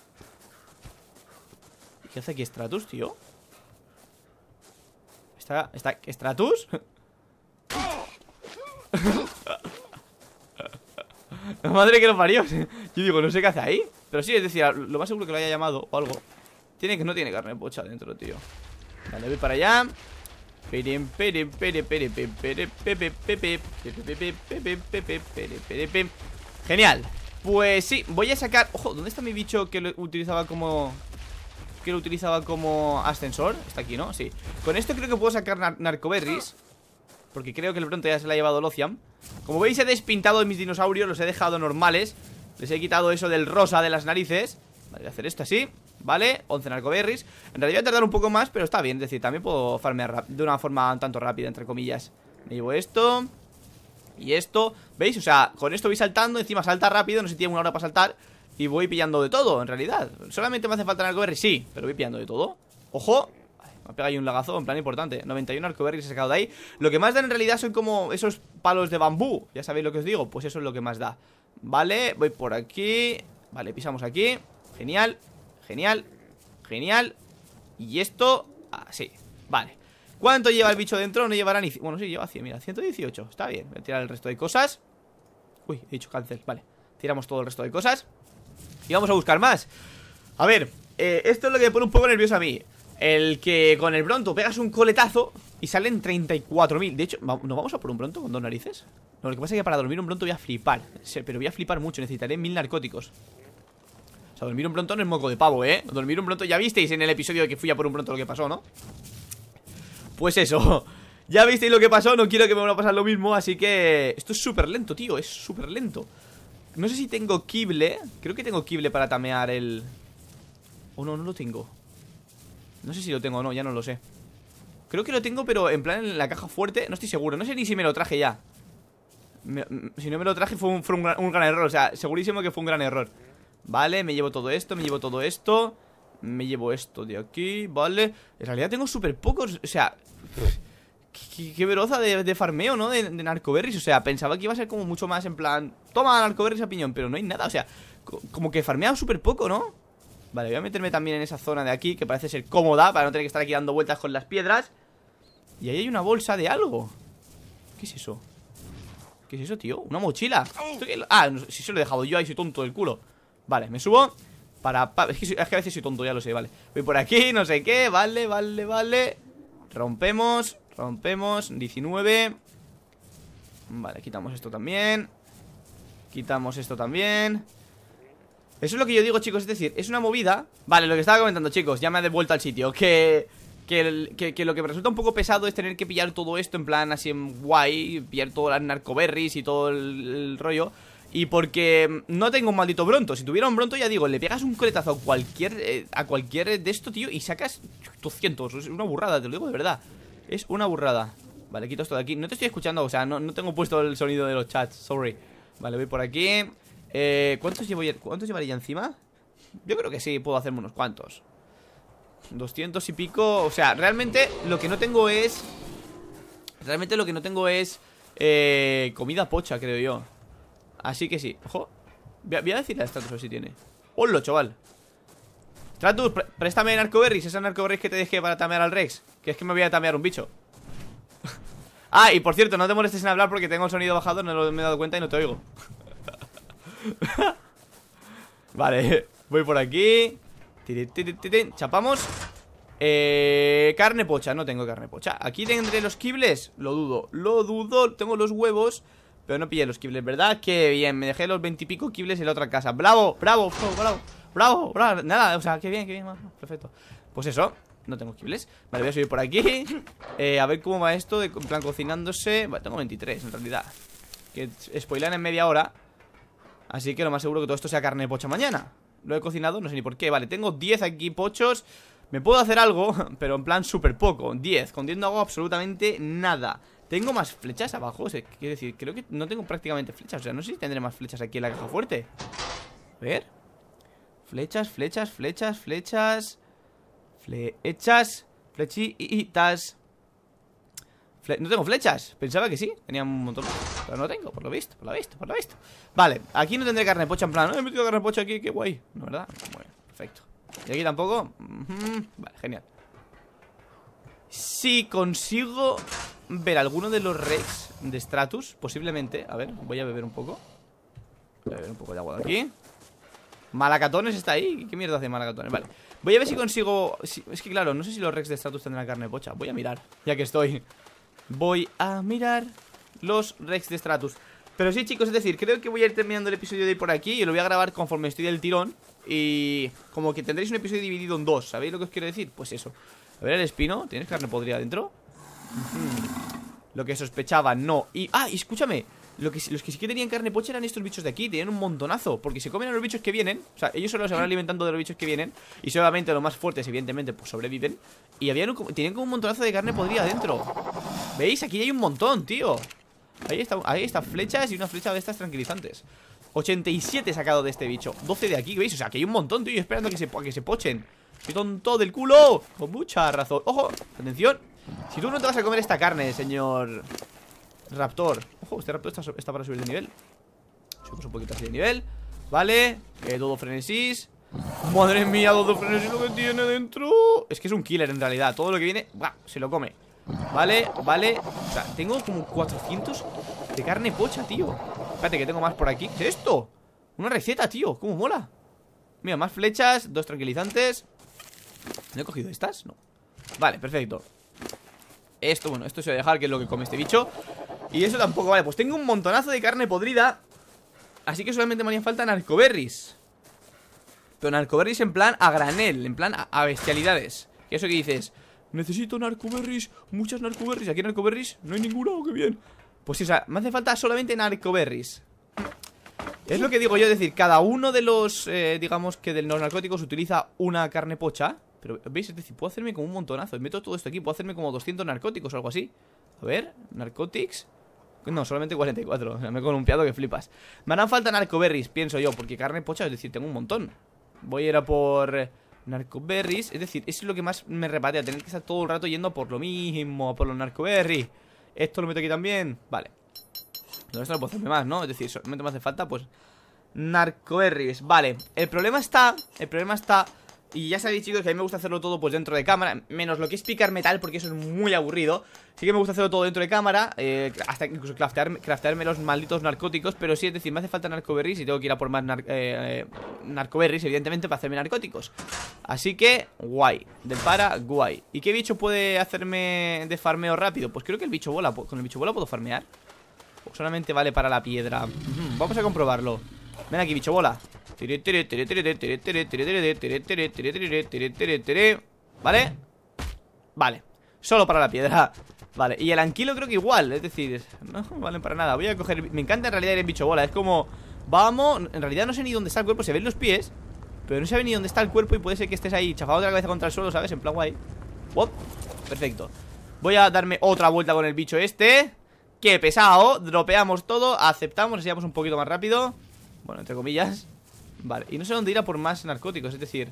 ¿Qué hace aquí Stratus, tío? ¿Está... está... Stratus? La madre que lo parió. Yo digo, no sé qué hace ahí. Pero sí, es decir, lo más seguro que lo haya llamado o algo. Tiene que no tiene carne pocha dentro, tío. Vale, voy para allá. Genial. Pues sí, voy a sacar... Ojo, ¿dónde está mi bicho que lo utilizaba como... que lo utilizaba como ascensor? Está aquí, ¿no? Sí. Con esto creo que puedo sacar nar narcoberries, porque creo que el pronto ya se la ha llevado Lothian. Como veis he despintado mis dinosaurios, los he dejado normales. Les he quitado eso del rosa de las narices. Vale, voy a hacer esto así, ¿vale? once narcoberries. En realidad voy a tardar un poco más, pero está bien. Es decir, también puedo farmear de una forma un tanto rápida, entre comillas. Me llevo esto y esto, ¿veis? O sea, con esto voy saltando, encima salta rápido. No sé si tiene una hora para saltar. Y voy pillando de todo, en realidad. ¿Solamente me hace falta narcoberries? Sí, pero voy pillando de todo. ¡Ojo! Me ha pegado ahí un lagazo, en plan importante. noventa y uno arcoberries he sacado de ahí. Lo que más da en realidad son como esos palos de bambú. Ya sabéis lo que os digo, pues eso es lo que más da. Vale, voy por aquí. Vale, pisamos aquí. Genial, genial, genial. Y esto, así, vale. ¿Cuánto lleva el bicho dentro? No llevará ni... Bueno, sí, lleva cien, mira, ciento dieciocho. Está bien, voy a tirar el resto de cosas. Uy, he dicho cancel, vale. Tiramos todo el resto de cosas y vamos a buscar más. A ver, eh, esto es lo que me pone un poco nervioso a mí. El que con el Bronto pegas un coletazo y salen treinta y cuatro mil. De hecho, ¿nos vamos a por un Bronto con dos narices? No, lo que pasa es que para dormir un Bronto voy a flipar. Pero voy a flipar mucho, necesitaré mil narcóticos. O sea, dormir un Bronto no es moco de pavo, ¿eh? Dormir un Bronto, ya visteis en el episodio de que fui a por un Bronto lo que pasó, ¿no? Pues eso, ya visteis lo que pasó, no quiero que me vuelva a pasar lo mismo. Así que esto es súper lento, tío, es súper lento. No sé si tengo Kible. Creo que tengo Kible para tamear el... Oh, no, no lo tengo. No sé si lo tengo o no, ya no lo sé. Creo que lo tengo, pero en plan en la caja fuerte. No estoy seguro, no sé ni si me lo traje ya. me, Si no me lo traje fue, un, fue un, gran, un gran error. O sea, segurísimo que fue un gran error. Vale, me llevo todo esto, me llevo todo esto. Me llevo esto de aquí, vale. En realidad tengo súper pocos, o sea... Qué, qué veroza de, de farmeo, ¿no? De, de narcoberries, o sea, pensaba que iba a ser como mucho más en plan... Toma narcoberries a piñón, pero no hay nada, o sea... co Como que he farmeado súper poco, ¿no? Vale, voy a meterme también en esa zona de aquí, que parece ser cómoda, para no tener que estar aquí dando vueltas con las piedras. Y ahí hay una bolsa de algo. ¿Qué es eso? ¿Qué es eso, tío? ¿Una mochila? Ah, no, si se lo he dejado yo, ahí soy tonto del culo. Vale, me subo para... para es, que soy, es que a veces soy tonto, ya lo sé, vale. Voy por aquí, no sé qué, vale, vale, vale. Rompemos, rompemos, diecinueve. Vale, quitamos esto también. Quitamos esto también. Eso es lo que yo digo, chicos, es decir, es una movida. Vale, lo que estaba comentando, chicos, ya me ha devuelto al sitio. Que Que, el, que, que lo que me resulta un poco pesado es tener que pillar todo esto en plan así en guay, pillar todas las narcoberries y todo el, el rollo. Y porque no tengo un maldito Bronto. Si tuviera un Bronto, ya digo, le pegas un coletazo a cualquier eh, a cualquier de esto, tío, y sacas doscientos. Es una burrada, te lo digo de verdad. Es una burrada. Vale, quito esto de aquí. No te estoy escuchando, o sea, no, no tengo puesto el sonido de los chats, sorry. Vale, voy por aquí. eh, ¿Cuántos llevo ya, ¿Cuántos llevaré ya encima? Yo creo que sí, puedo hacerme unos cuantos. Doscientos y pico. O sea, realmente lo que no tengo es Realmente lo que no tengo es eh, comida pocha, creo yo. Así que sí, ojo. Voy a, voy a decirle a Stratus a ver si tiene. ¡Hola, chaval! Stratus, pr préstame narcoberries. Esas narcoberries que te dejé para tamear al Rex. Que es que me voy a tamear un bicho. Ah, y por cierto, no te molestes en hablar porque tengo el sonido bajado. No lo, me he dado cuenta y no te oigo. Vale, voy por aquí. Chapamos. Eh, carne pocha, no tengo carne pocha. Aquí tendré los kibbles, lo dudo. Lo dudo, tengo los huevos, pero no pillé los kibbles, ¿verdad? Qué bien, me dejé los veintipico kibbles en la otra casa. Bravo, bravo, bravo, bravo, bravo. Nada, o sea, qué bien, qué bien, perfecto. Pues eso, no tengo kibbles. Vale, voy a subir por aquí. eh, A ver cómo va esto, de, en plan cocinándose. Vale, tengo veintitrés en realidad. Que spoilan en media hora. Así que lo más seguro que todo esto sea carne pocha mañana. Lo he cocinado, no sé ni por qué. Vale, tengo diez aquí pochos. Me puedo hacer algo, pero en plan súper poco. diez, con diez no hago absolutamente nada. Tengo más flechas abajo, o sea, quiero decir, creo que no tengo prácticamente flechas. O sea, no sé si tendré más flechas aquí en la caja fuerte. A ver. Flechas, flechas, flechas, flechas. Flechas. Flechitas. Fle no tengo flechas, pensaba que sí, tenía un montón. Pero no tengo, por lo visto, por lo visto, por lo visto. Vale, aquí no tendré carne pocha en plan, no he metido carne pocha aquí, qué guay. ¿No, verdad? Bueno, perfecto. Y aquí tampoco. uh-huh. Vale, genial. Si consigo ver alguno de los Rex de Stratus, posiblemente. A ver, voy a beber un poco. Voy a beber un poco de agua de aquí. Malacatones está ahí. ¿Qué mierda hace Malacatones? Vale, voy a ver si consigo si... Es que claro, no sé si los Rex de Stratus tendrán carne pocha. Voy a mirar, ya que estoy. Voy a mirar los Rex de Stratus. Pero sí, chicos, es decir, creo que voy a ir terminando el episodio de hoy por aquí. Y lo voy a grabar conforme estoy del tirón. Y como que tendréis un episodio dividido en dos. ¿Sabéis lo que os quiero decir? Pues eso. A ver el espino, ¿tienes carne podrida dentro? Uh-huh. Lo que sospechaba, no. Y, ah, y escúchame, lo que, los que sí que tenían carne pocha eran estos bichos de aquí. Tenían un montonazo, porque se comen a los bichos que vienen. O sea, ellos solo se van alimentando de los bichos que vienen. Y solamente los más fuertes, evidentemente, pues sobreviven. Y habían un, tenían como un montonazo de carne podrida dentro. ¿Veis? Aquí hay un montón, tío. Ahí está, ahí está flechas y una flecha de estas tranquilizantes. ochenta y siete sacado de este bicho, doce de aquí, ¿veis? O sea, que hay un montón, tío, esperando a que se, a que se pochen. ¡Qué tonto del culo! Con mucha razón. ¡Ojo! Atención. Si tú no te vas a comer esta carne, señor Raptor. Ojo, este Raptor está, está para subir de nivel. Subimos un poquito así de nivel. Vale, eh, Dodo Frenesis. Madre mía, Dodo Frenesis lo que tiene dentro. Es que es un killer en realidad. Todo lo que viene, ¡buah!, se lo come. Vale, vale. O sea, tengo como cuatrocientos de carne pocha, tío. Espérate que tengo más por aquí. ¿Qué es esto? Una receta, tío, cómo mola. Mira, más flechas, dos tranquilizantes. ¿No he cogido estas? No. Vale, perfecto. Esto, bueno, esto se va a dejar, que es lo que come este bicho. Y eso tampoco, vale, pues tengo un montonazo de carne podrida. Así que solamente me harían falta narcoberries. Pero narcoberries en plan a granel, en plan a, a bestialidades. ¿Qué eso que dices? Necesito narcoberries, muchas narcoberries. Aquí narcoberries, no hay ninguna, oh, qué bien. Pues sí, o sea, me hace falta solamente narcoberries. Es lo que digo yo, es decir, cada uno de los, eh, digamos que de los narcóticos utiliza una carne pocha. Pero, ¿veis? Es decir, puedo hacerme como un montonazo. Meto todo esto aquí, puedo hacerme como doscientos narcóticos o algo así. A ver, narcotics. No, solamente cuarenta y cuatro, o sea, me he columpiado que flipas. Me harán falta narcoberries, pienso yo, porque carne pocha, es decir, tengo un montón. Voy a ir a por narcoberries, es decir, eso es lo que más me repatea, tener que estar todo el rato yendo por lo mismo, por los narcoberries. Esto lo meto aquí también, vale. No, esto no puedo hacerme más, ¿no? Es decir, solamente me hace falta, pues, narcoberries. Vale, el problema está, el problema está... Y ya sabéis, chicos, que a mí me gusta hacerlo todo pues dentro de cámara, menos lo que es picar metal, porque eso es muy aburrido. Sí que me gusta hacerlo todo dentro de cámara, eh, hasta incluso craftear, craftearme los malditos narcóticos. Pero sí, es decir, me hace falta narcoberries y tengo que ir a por más nar eh, narcoberries, evidentemente, para hacerme narcóticos. Así que, guay, del para, guay. ¿Y qué bicho puede hacerme de farmeo rápido? Pues creo que el bicho bola, con el bicho bola puedo farmear. O solamente vale para la piedra. uh-huh. Vamos a comprobarlo. Ven aquí, bicho bola. ¿Vale? Vale, solo para la piedra. Vale, y el anquilo creo que igual. Es decir, no valen para nada. Voy a coger, me encanta en realidad ir en bicho bola. Es como, vamos, en realidad no sé ni dónde está el cuerpo. Se ven los pies, pero no se ve ni dónde está el cuerpo. Y puede ser que estés ahí chafado de la cabeza contra el suelo, ¿sabes? En plan guay. Wop, perfecto. Voy a darme otra vuelta con el bicho este. Qué pesado, dropeamos todo, aceptamos, así vamos un poquito más rápido. Bueno, entre comillas. Vale, y no sé dónde ir a por más narcóticos, es decir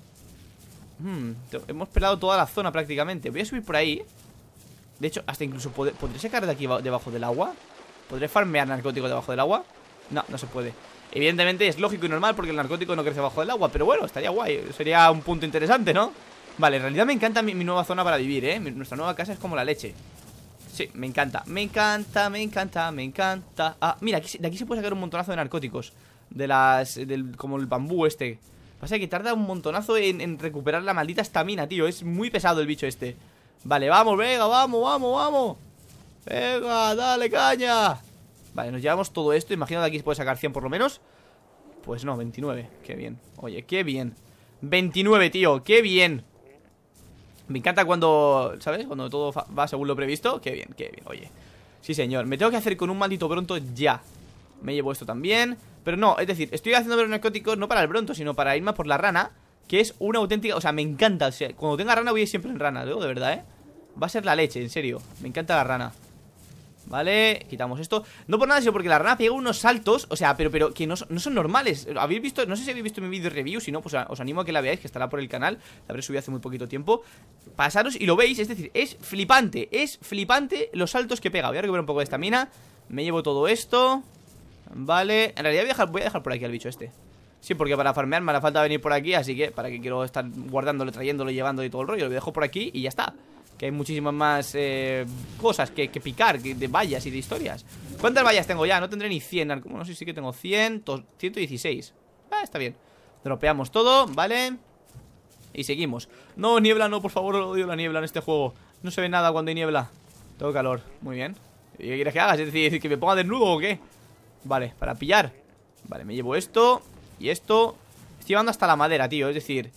hmm, hemos pelado toda la zona prácticamente. Voy a subir por ahí. De hecho, hasta incluso ¿podré, ¿podré sacar de aquí debajo del agua? ¿Podré farmear narcóticos debajo del agua? No, no se puede. Evidentemente es lógico y normal porque el narcótico no crece debajo del agua. Pero bueno, estaría guay, sería un punto interesante, ¿no? Vale, en realidad me encanta mi, mi nueva zona para vivir, ¿eh? Nuestra nueva casa es como la leche. Sí, me encanta, me encanta, me encanta, me encanta. Ah, mira, aquí, de aquí se puede sacar un montonazo de narcóticos. De las, del, como el bambú este. Pasa que tarda un montonazo en, en recuperar la maldita estamina, tío. Es muy pesado el bicho este. Vale, vamos, venga, vamos, vamos, vamos. Venga, dale caña. Vale, nos llevamos todo esto. Imagino que de aquí se puede sacar cien por lo menos. Pues no, veintinueve, qué bien. Oye, qué bien, veintinueve, tío, qué bien. Me encanta cuando, ¿sabes? Cuando todo va según lo previsto. Qué bien, qué bien, oye. Sí, señor, me tengo que hacer con un maldito bronto ya. Me llevo esto también. Pero no, es decir, estoy haciendo los narcóticos no para el bronto, sino para irme por la rana. Que es una auténtica, o sea, me encanta. O sea, cuando tenga rana voy a ir siempre en rana, digo, de verdad, ¿eh? Va a ser la leche, en serio, me encanta la rana. Vale, quitamos esto. No por nada, sino porque la rana pega unos saltos. O sea, pero, pero que no, no son normales. Habéis visto, no sé si habéis visto mi vídeo review. Si no, pues os animo a que la veáis, que estará por el canal. La habré subido hace muy poquito tiempo. Pasaros y lo veis, es decir, es flipante. Es flipante los saltos que pega. Voy a recuperar un poco de estamina. Me llevo todo esto. Vale, en realidad voy a dejar, voy a dejar por aquí al bicho este. Sí, porque para farmear me hará falta venir por aquí. Así que, para que quiero estar guardándolo, trayéndolo, llevándolo y todo el rollo. Lo dejo por aquí y ya está. Que hay muchísimas más eh, cosas que, que picar, que de vallas y de historias. ¿Cuántas vallas tengo ya? No tendré ni cien. No sé si sí que tengo cien, ciento dieciséis. Ah, está bien. Dropeamos todo, ¿vale? Y seguimos. No, niebla, no, por favor, odio la niebla en este juego. No se ve nada cuando hay niebla. Tengo calor, muy bien. ¿Y qué quieres que hagas? Es decir, ¿que me ponga desnudo o qué? Vale, para pillar. Vale, me llevo esto y esto. Estoy llevando hasta la madera, tío, es decir...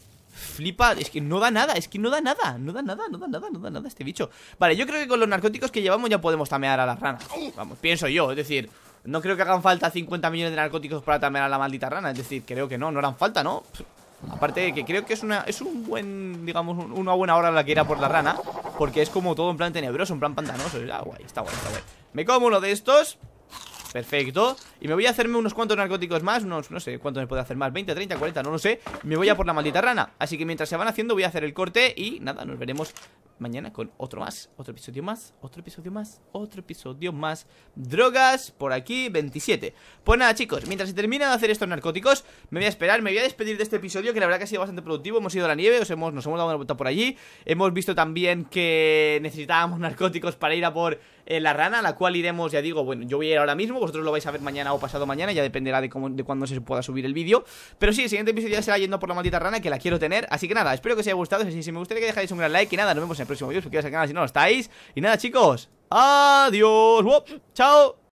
Flipa, es que no da nada, es que no da nada. No da nada, no da nada, no da nada este bicho. Vale, yo creo que con los narcóticos que llevamos ya podemos tamear a las ranas. Vamos, pienso yo, es decir, no creo que hagan falta cincuenta millones de narcóticos para tamear a la maldita rana. Es decir, creo que no, no harán falta, ¿no? Aparte que creo que es una es un buen, digamos, una buena hora la que irá por la rana. Porque es como todo en plan tenebroso, en plan pantanoso. Está guay, está guay, está guay. Me como uno de estos. Perfecto, y me voy a hacerme unos cuantos narcóticos más. Unos, no sé cuántos me puede hacer más, veinte, treinta, cuarenta, no lo sé. Me voy a por la maldita rana. Así que mientras se van haciendo voy a hacer el corte. Y nada, nos veremos mañana con otro más. Otro episodio más, otro episodio más, otro episodio más. Drogas, por aquí, veintisiete. Pues nada, chicos, mientras se termina de hacer estos narcóticos, me voy a esperar, me voy a despedir de este episodio, que la verdad que ha sido bastante productivo. Hemos ido a la nieve, os hemos, nos hemos dado una vuelta por allí. Hemos visto también que necesitábamos narcóticos para ir a por eh, la rana, la cual iremos, ya digo, bueno, yo voy a ir ahora mismo. Vosotros lo vais a ver mañana o pasado mañana, ya dependerá de cómo, de cuándo se pueda subir el vídeo. Pero sí, el siguiente episodio ya será yendo por la maldita rana, que la quiero tener. Así que nada, espero que os haya gustado. Si, si me gustaría que dejáis un gran like. Y nada, nos vemos en el próximo vídeo. Suscribiros al canal si no lo estáis. Y nada, chicos, adiós. ¡Wop! ¡Chao!